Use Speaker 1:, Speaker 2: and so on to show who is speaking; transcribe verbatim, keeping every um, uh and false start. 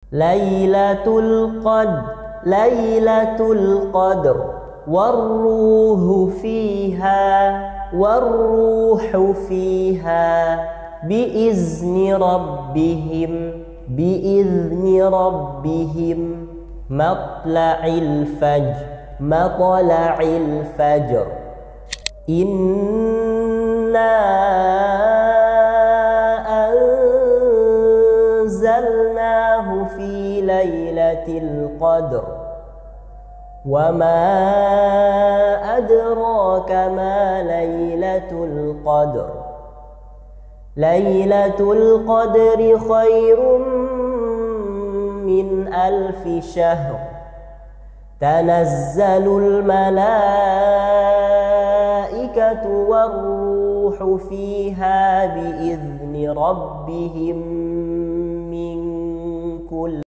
Speaker 1: ليلة القدر ليلة القدر والروح فيها والروح فيها بإذن ربهم بإذن ربهم مطلع الفجر مطلع الفجر. إنا أنزلناه في ليلة القدر وما أدراك ما ليلة القدر. ليلة القدر خير من ألف شهر. تنزل الملائكة والروح فيها بإذن ربهم